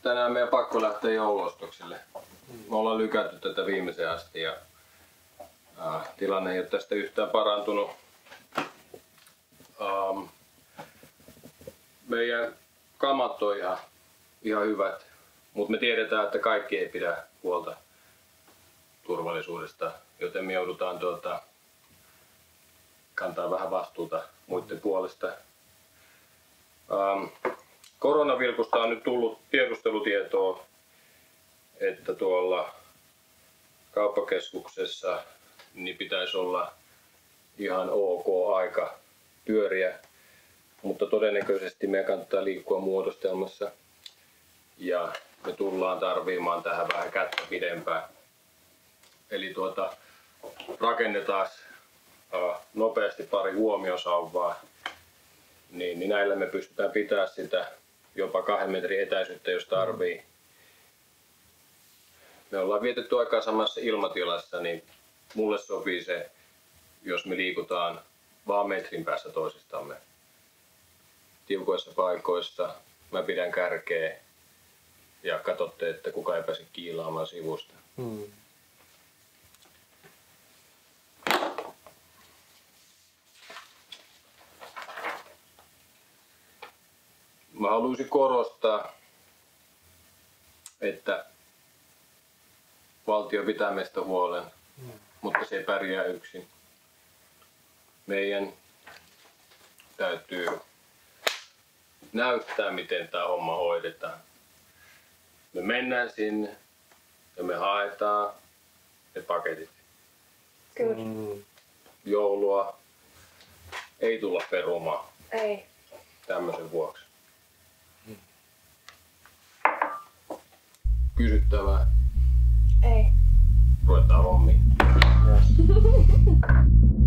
tänään meidän pakko lähteä jouluostoksille. Me ollaan lykätty tätä viimeiseen asti ja tilanne ei ole tästä yhtään parantunut. Meidän kamat on ihan hyvät, mutta me tiedetään, että kaikki ei pidä huolta turvallisuudesta, joten me joudutaan kantaa vähän vastuuta muiden puolesta. Koronavilkusta on nyt tullut tiedustelutietoa, että tuolla kauppakeskuksessa niin pitäisi olla ihan ok aika pyöriä, mutta todennäköisesti meidän kannattaa liikkua muodostelmassa ja me tullaan tarvimaan tähän vähän kättä pidempään. Eli rakennetaan nopeasti pari huomiosauvaa, niin näillä me pystytään pitämään sitä jopa 2 metrin etäisyyttä, jos tarvii. Me ollaan vietetty aikaa samassa ilmatilassa, niin mulle sopii se, jos me liikutaan vaan metrin päässä toisistamme. Tiukoissa paikoissa mä pidän kärkeä ja katsotte, että kukaan ei pääse kiilaamaan sivusta. Mä haluaisin korostaa, että valtio pitää meistä huolen, mutta se ei pärjää yksin. Meidän täytyy näyttää, miten tämä homma hoidetaan. Me mennään sinne ja me haetaan ne paketit. Kyllä. Joulua ei tulla perumaan. Ei. Tämmöisen vuoksi. Kysyttävää. Ei. Ruvetaan hommiin.